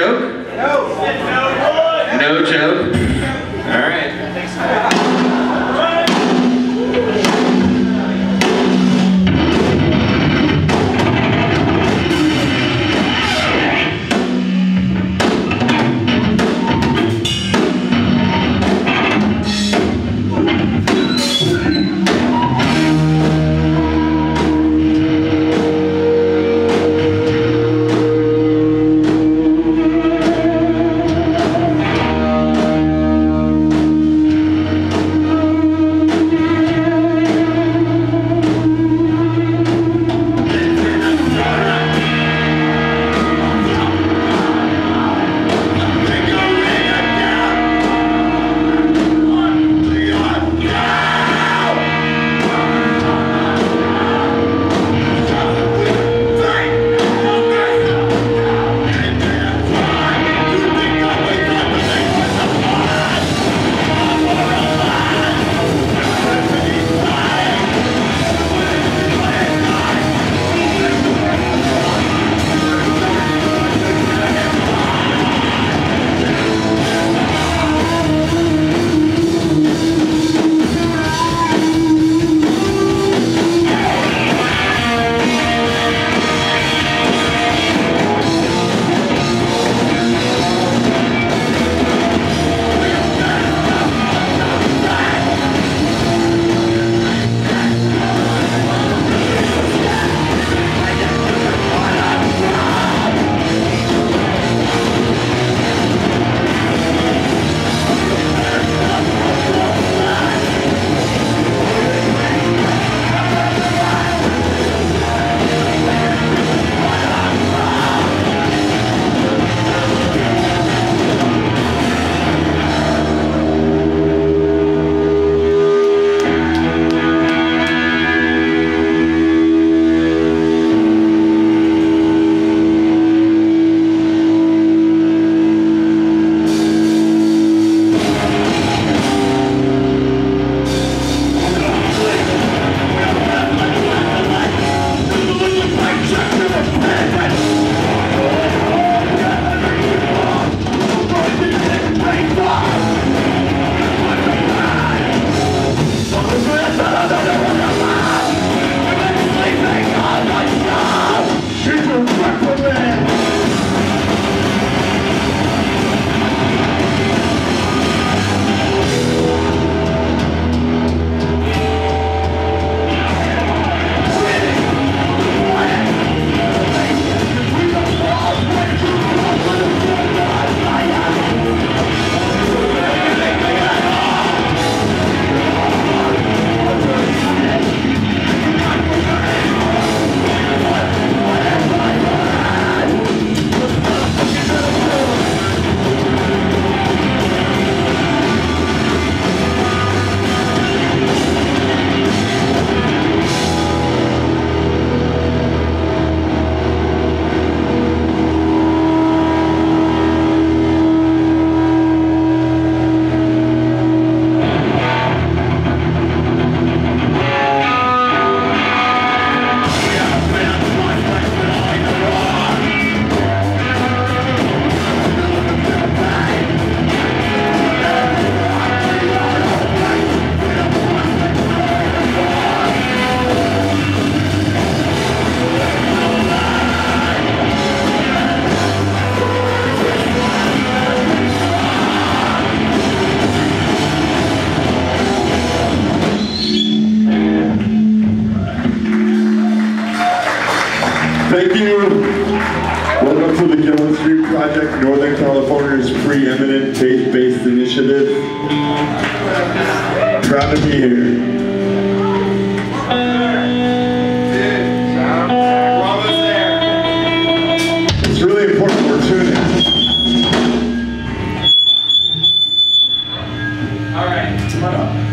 joke? No. No joke? All right. Thank you. Welcome to the Gilman Street Project, Northern California's preeminent faith-based initiative. Proud to be here. It's really important we're tuning. All right, come on up.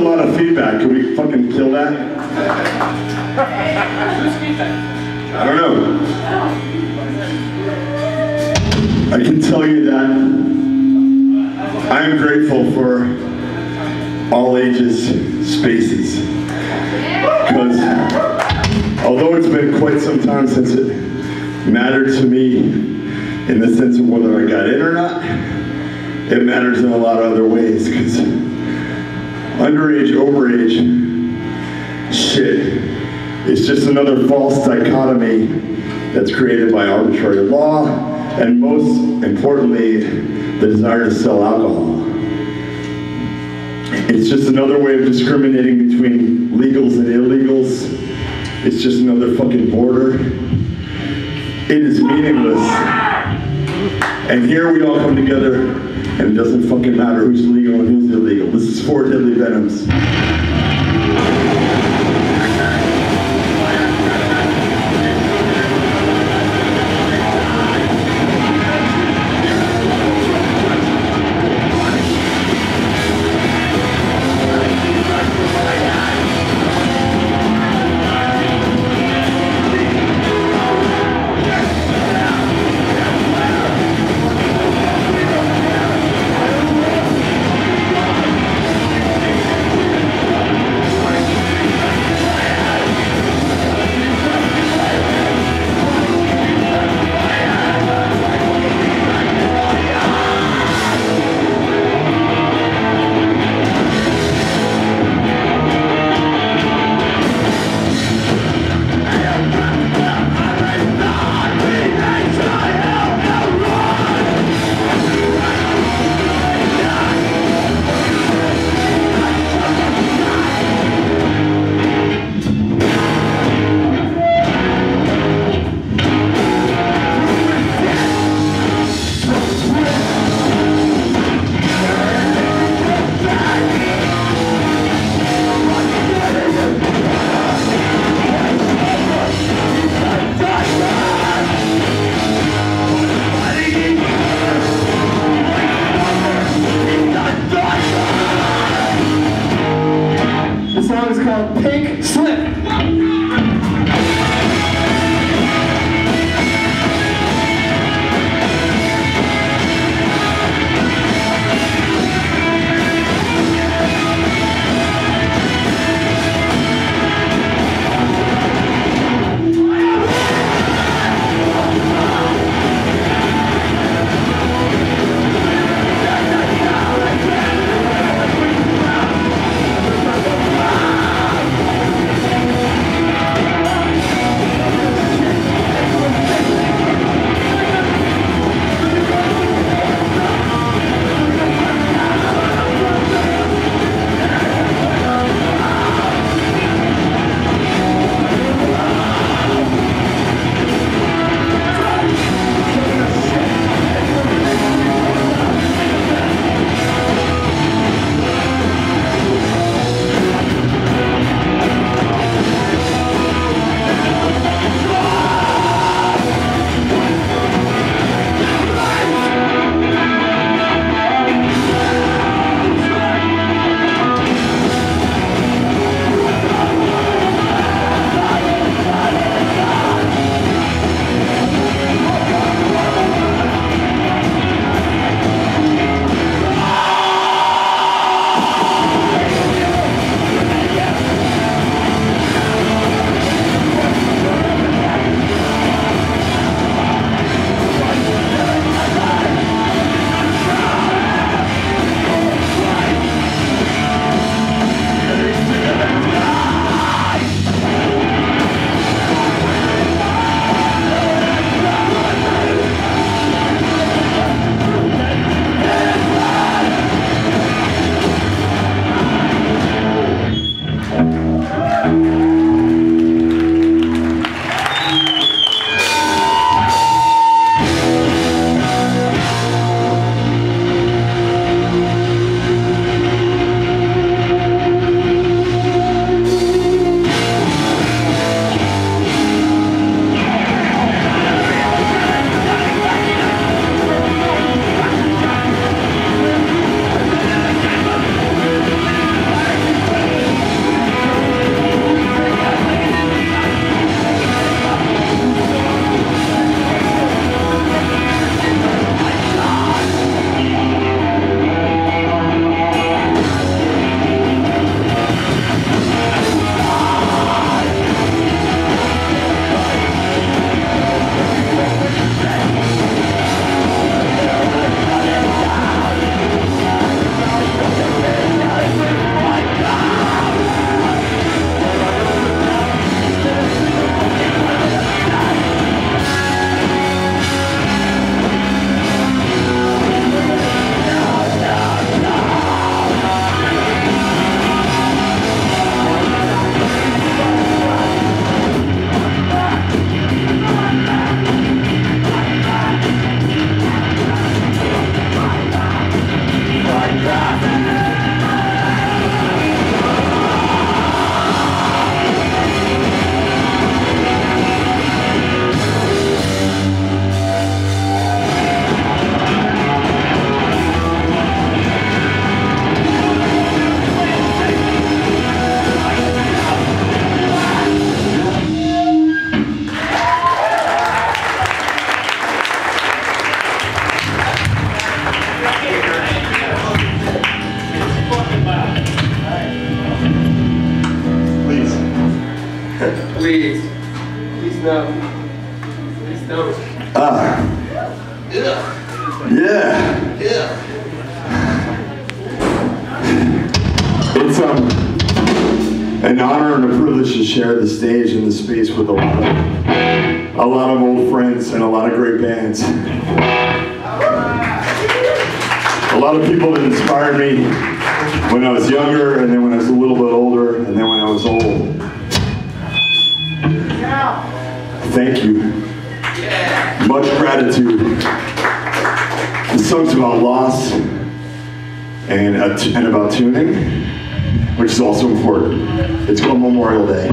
lot of feedback. Can we fucking kill that? I don't know. I can tell you that I'm grateful for all ages spaces. Because although it's been quite some time since it mattered to me in the sense of whether I got in or not, it matters in a lot of other ways. Because underage, overage, shit, it's just another false dichotomy that's created by arbitrary law, and most importantly, the desire to sell alcohol. It's just another way of discriminating between legals and illegals. It's just another fucking border. It is meaningless. And here we all come together, and it doesn't fucking matter who's legal and who's illegal. This is for Deadly Venoms. Pink Slip. Please. Please no. Please don't. Yeah. It's an honor and a privilege to share the stage and the space with a lot of old friends and a lot of great bands. A lot of people that inspired me when I was younger, and then when I was a little bit older, and then when I was old. Thank you. Much gratitude. The song's about loss and about tuning, which is also important. It's called Memorial Day.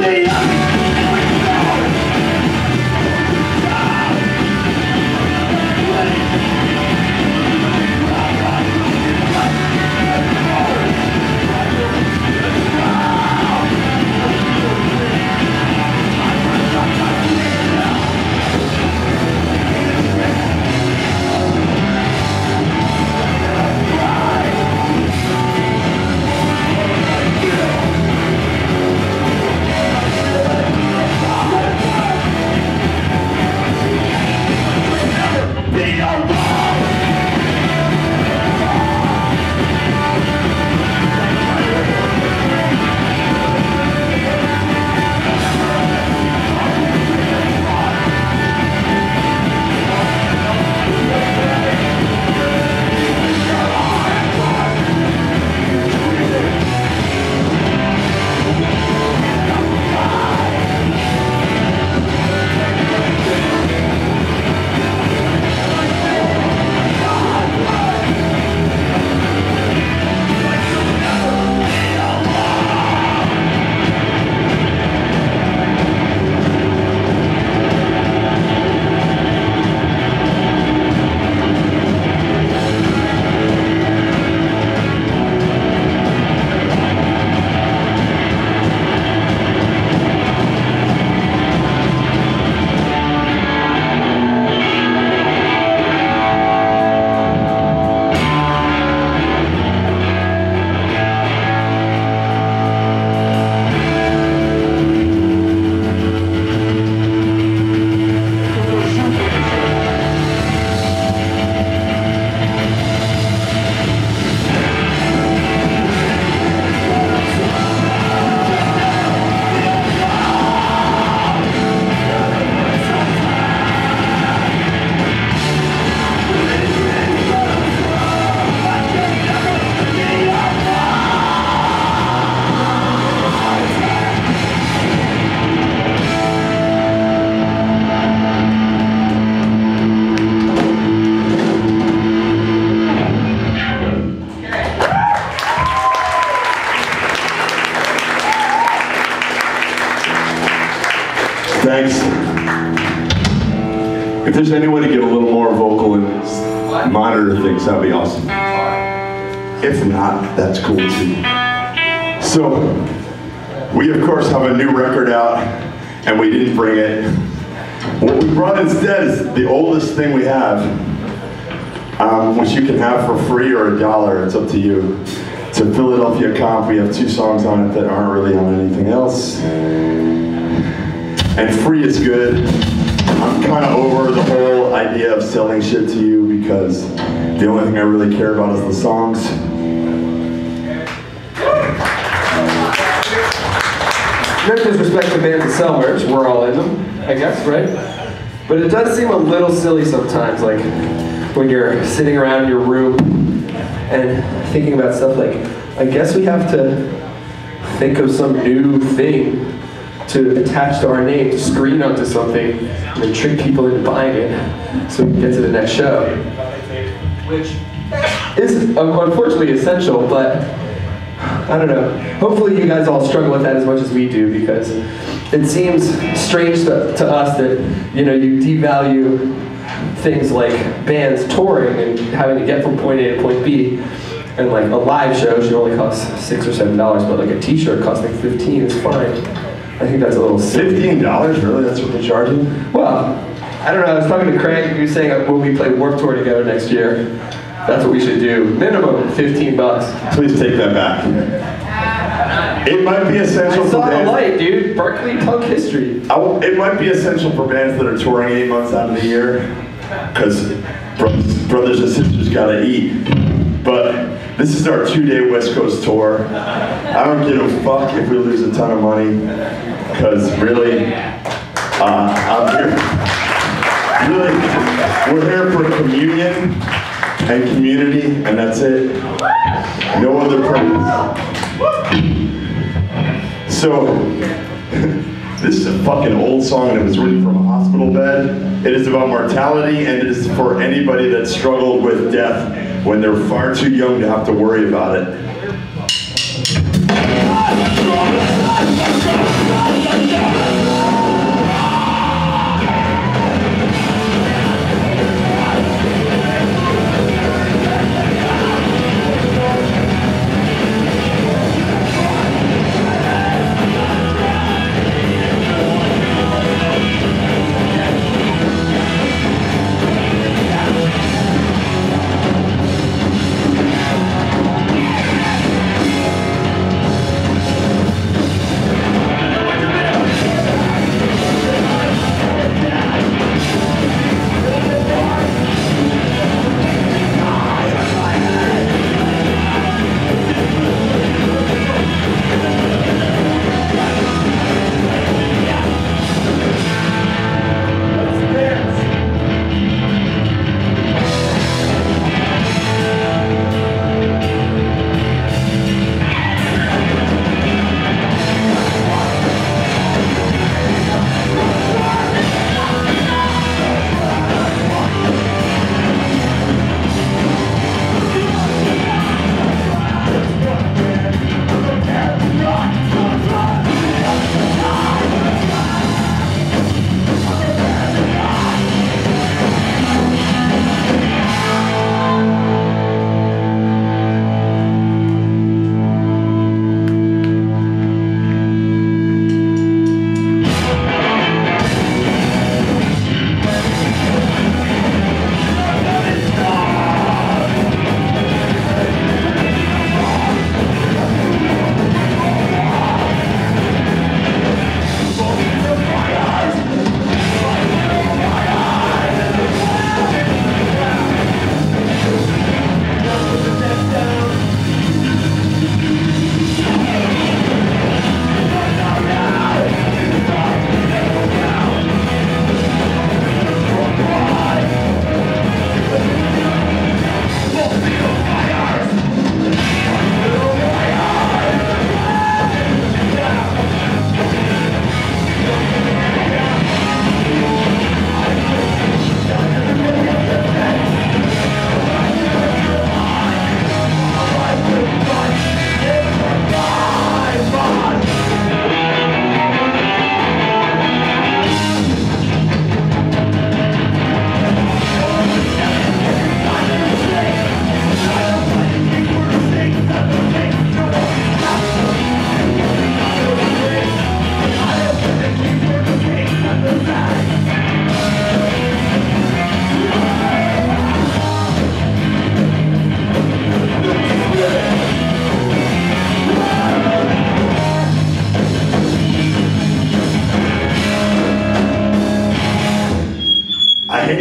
Thanks. If there's any way to get a little more vocal and monitor things, that'd be awesome. If not, that's cool too. So, we of course have a new record out, and we didn't bring it. What we brought instead is the oldest thing we have, which you can have for free or $1, it's up to you. It's a Philadelphia comp. We have 2 songs on it that aren't really on anything else. And free is good. I'm kind of over the whole idea of selling shit to you because the only thing I really care about is the songs. No disrespect to bands that sell merch, we're all in them, I guess, right? But it does seem a little silly sometimes, like when you're sitting around in your room and thinking about stuff like, I guess we have to think of some new thing to attach to our name, to screen onto something, and then trick people into buying it so we can get to the next show. Which is unfortunately essential, but I don't know. Hopefully you guys all struggle with that as much as we do, because it seems strange to us that, you know, you devalue things like bands touring and having to get from point A to point B, and like a live show should only cost $6 or $7, but like a t-shirt costing $15 is fine. I think that's a little silly. $15? Really? That's what they're charging? Well, I don't know. I was talking to Craig. He was saying when we play Warped Tour together next year, that's what we should do. Minimum $15. Please take that back. It might be essential I for saw bands. the light, dude. Berkeley Punk History. It might be essential for bands that are touring 8 months out of the year, because brothers and sisters gotta eat. But this is our 2-day West Coast tour. I don't give a fuck if we lose a ton of money, because really, I'm here. Really, we're here for communion and community, and that's it. No other purpose. So, this is a fucking old song that was written from a hospital bed. It is about mortality, and it is for anybody that struggled with death when they're far too young to have to worry about it.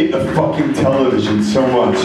hate the fucking television so much.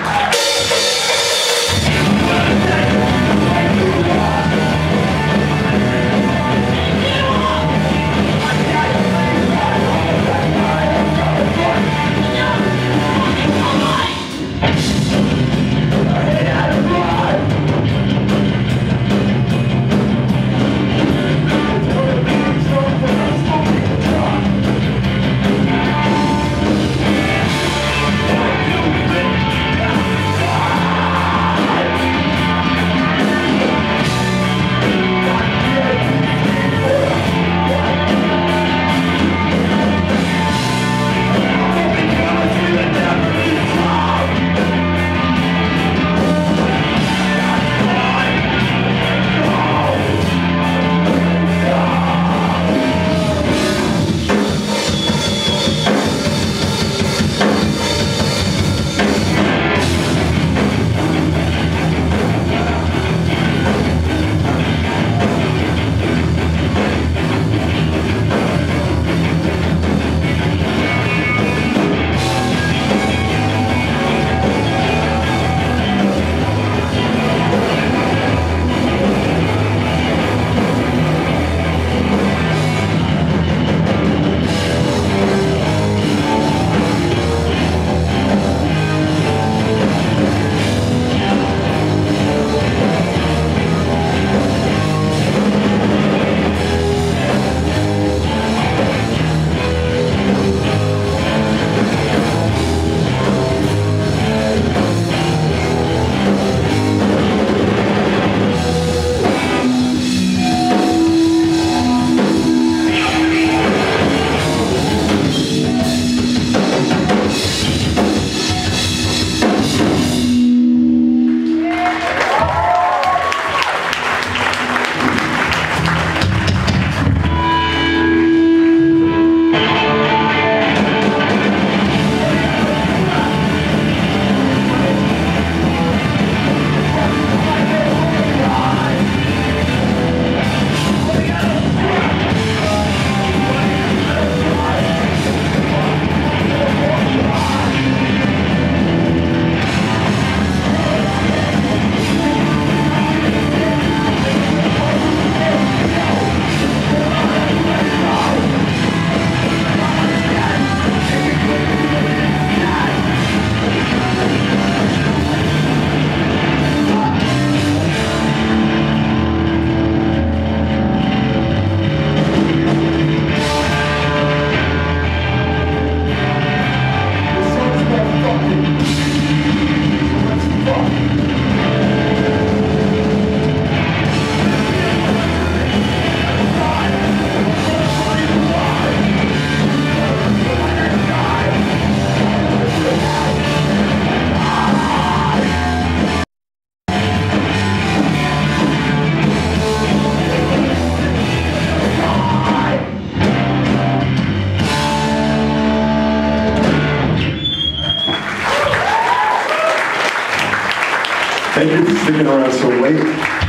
Thank you for sticking around so late.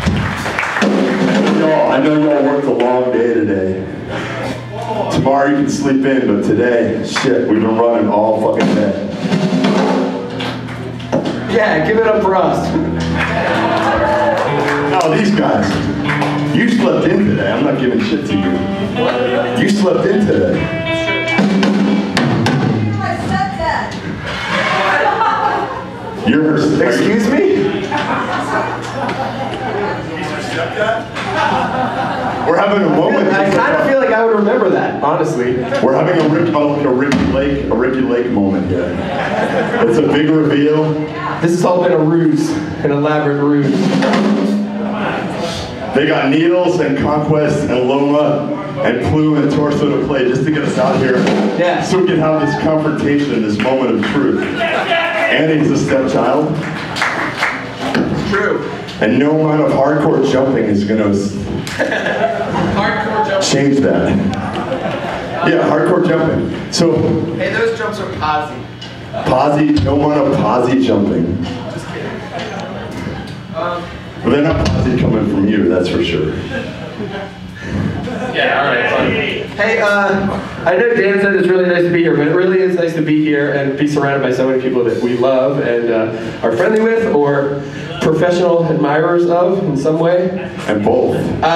I know y'all worked a long day today. Tomorrow you can sleep in, but today, shit, we've been running all fucking day. Yeah, give it up for us. Oh, these guys. You slept in today. I'm not giving shit to you. You slept in today. My stepdad. You're her stepdad. Excuse me? We're having a moment. I kind of feel like I would remember that, honestly. We're having a Ricky Lake moment here. It's a big reveal. This has all been a ruse, an elaborate ruse. They got Needles and Conquest and Loma and Plume and Torso to play just to get us out here. Yeah. So we can have this confrontation, this moment of truth. Annie's a stepchild. True. And no amount of hardcore jumping is going to change that. Yeah, hardcore jumping. So, Hey, those jumps are posy. Posy, no amount of posy jumping. Just kidding. Well, they're not posy coming from you, that's for sure. Yeah, all right, fine. Hey, I know Dan said it's really nice to be here, but it really is nice to be here and be surrounded by so many people that we love and are friendly with or professional admirers of in some way. And both.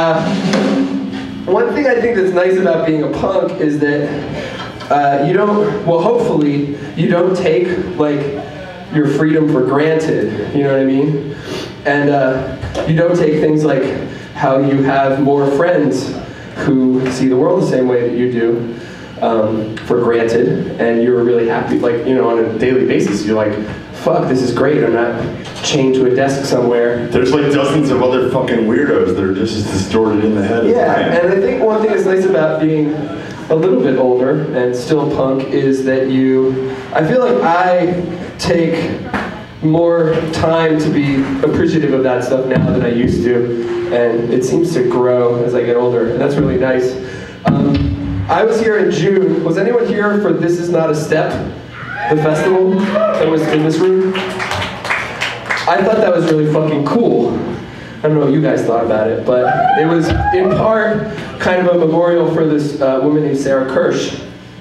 One thing I think that's nice about being a punk is that you don't, well hopefully, you don't take like your freedom for granted, you know what I mean? And you don't take things like how you have more friends who see the world the same way that you do for granted, and you're really happy, like, you know, on a daily basis, you're like, fuck, this is great, I'm not chained to a desk somewhere. There's like dozens of other fucking weirdos that are just as distorted in the head as I am. And I think one thing that's nice about being a little bit older and still punk is that I feel like I take more time to be appreciative of that stuff now than I used to, and it seems to grow as I get older, and that's really nice. I was here in June. Was anyone here for This Is Not a Step, the festival that was in this room? I thought that was really fucking cool. I don't know what you guys thought about it, but it was in part kind of a memorial for this woman named Sarah Kirsch,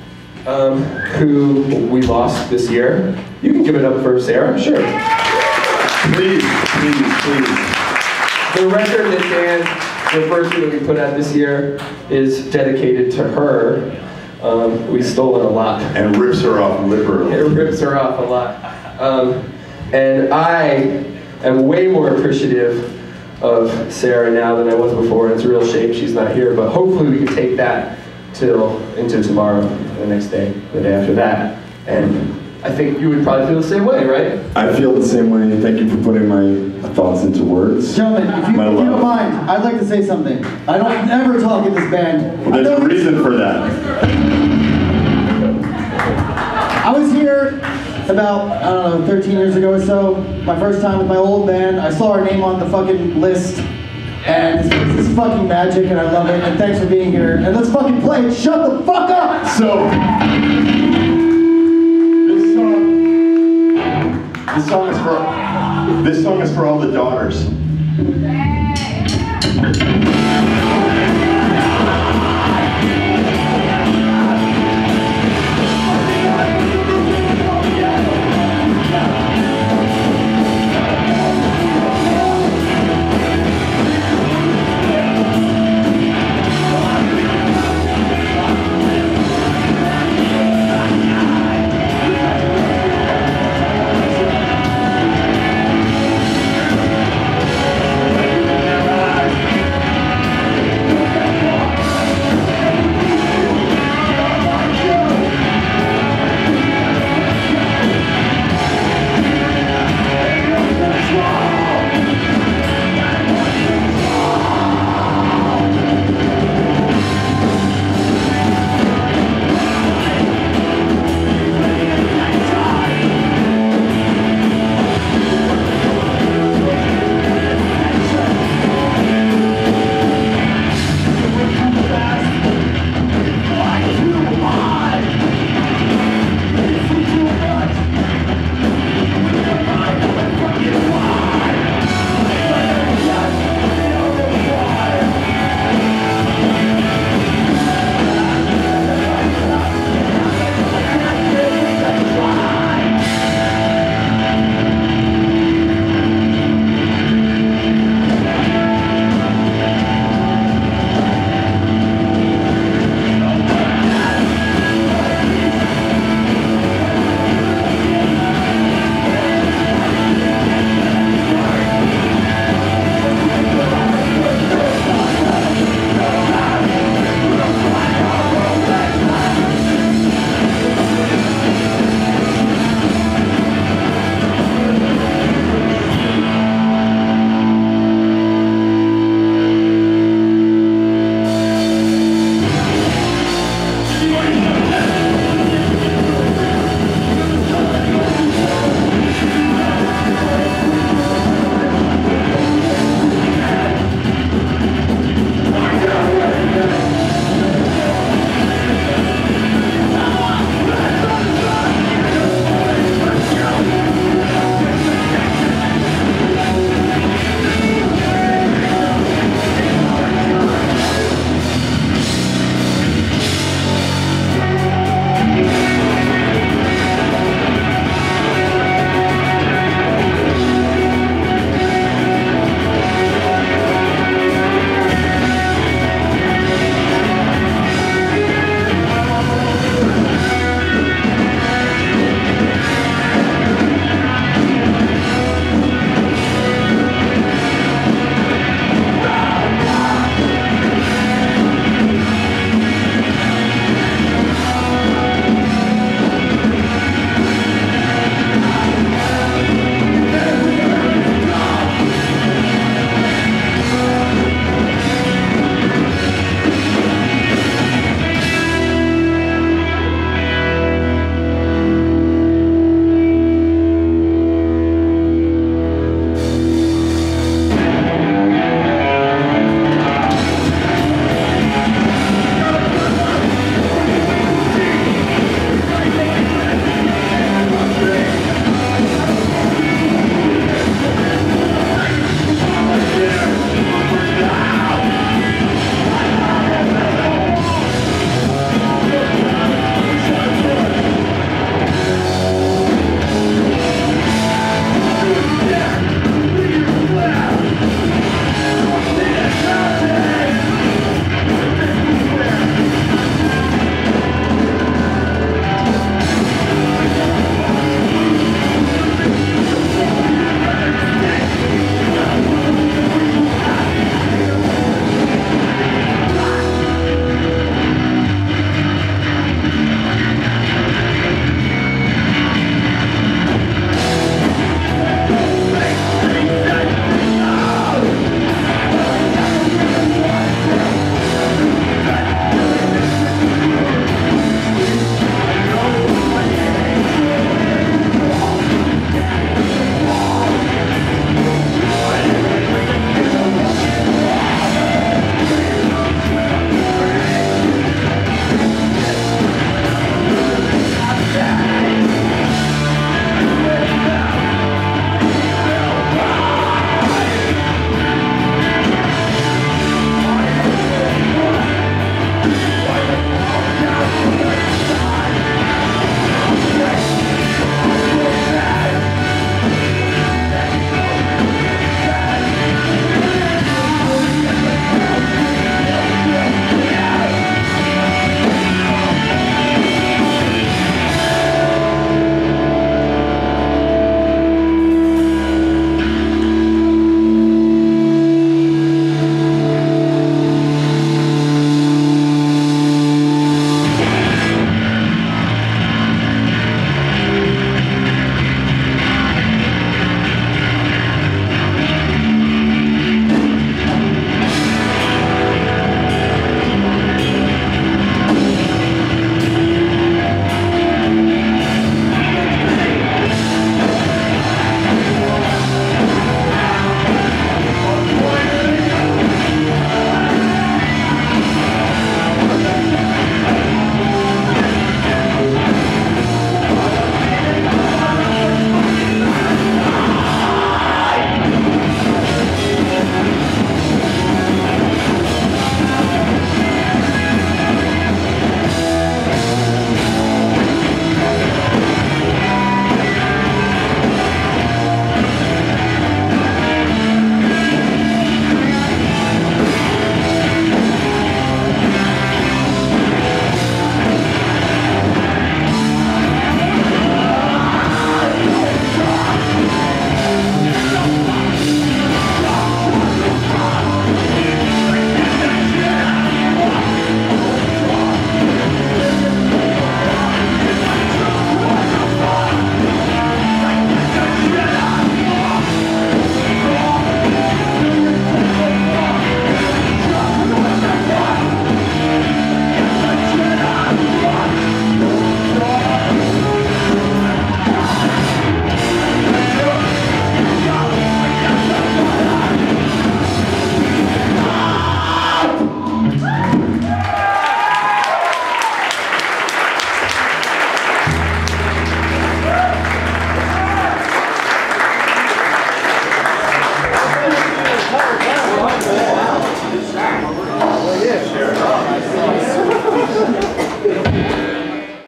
who we lost this year. You can give it up for Sarah, sure. Please, please, please. The record that Dan refers to that we put out this year is dedicated to her. We've stolen a lot. And rips her off literally. It rips her off a lot. And I am way more appreciative of Sarah now than I was before. It's a real shame she's not here, but hopefully we can take that into tomorrow, the next day, the day after that. And I think you would probably feel the same way, right? I feel the same way. Thank you for putting my thoughts into words. Gentlemen, if you don't mind, I'd like to say something. I don't ever talk in this band. Well, there's a reason for that. I was here about, I don't know, 13 years ago or so. My first time with my old band. I saw our name on the fucking list. And this is fucking magic, and I love it. And thanks for being here. And let's fucking play it. Shut the fuck up! So, this song is for all the daughters.